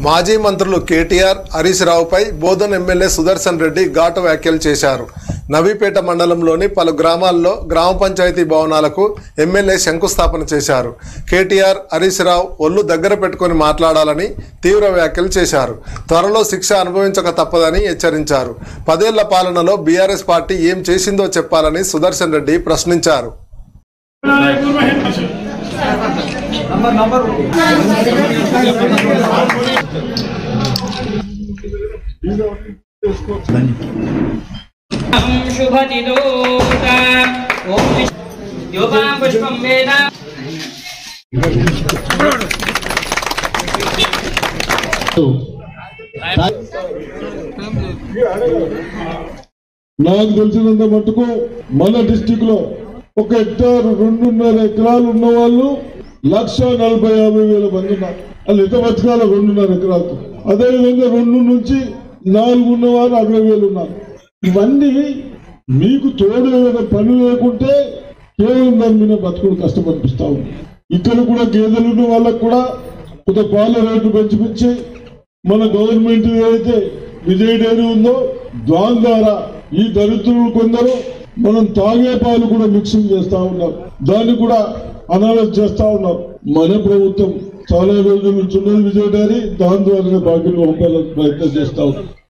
మాజీ మంత్రులు కేటీఆర్, హరీష్ రావుపై బోధన్ ఎమ్మెల్యే సుదర్శన్ రెడ్డి ఘాటు వ్యాఖ్యలు చేశారు. నవీపేట మండలంలోని పలు గ్రామాల్లో గ్రామ పంచాయతీ భవనాలకు ఎమ్మెల్యే శంకుస్థాపన చేశారు. కేటీఆర్, హరీష్ రావు ఒళ్ళు దగ్గర పెట్టుకుని మాట్లాడాలని తీవ్ర వ్యాఖ్యలు చేశారు. త్వరలో శిక్ష అనుభవించక తప్పదని హెచ్చరించారు. 10 ఏళ్ల పాలనలో బీఆర్ఎస్ పార్టీ ఏం చేసిందో చెప్పాలని సుదర్శన్ రెడ్డి ప్రశ్నించారు. నాకు తెలిసినంత మటుకు మన డిస్టిక్ లో 1 హెక్టార్ 2.5 ఎకరాలు ఉన్న వాళ్ళు 1,40,50,000 మంది ఉన్నారు. వాళ్ళు ఎంత బతకాల 2.5 ఎకరాలతో. అదేవిధంగా 2 నుంచి 4 ఉన్నవారు 60,000 ఉన్నారు. ఇవన్నీ మీకు తోడు ఏదైనా పని లేకుంటే కేవలం దాని మీద బతుకుడు కష్టపనిపిస్తా ఉంది. ఇక్కడ కూడా గేదెలు ఉన్న వాళ్ళకు కూడా కొంత పాల రేటు పెంచి మన గవర్నమెంట్ ఏదైతే విజయ డైరీ ఉందో దాని ద్వారా ఈ దరిద్రులు కొందరు మనం తాగే పాలు కూడా మిక్సింగ్ చేస్తా ఉన్నారు. దాన్ని కూడా అనాలైజ్ చేస్తా ఉన్నారు. మన ప్రభుత్వం చాలా రోజుల నుంచి ఉన్నది విజయ డైరీ, దాని ద్వారా బాకీలు పంపాలని ప్రయత్నం చేస్తా ఉన్నాం.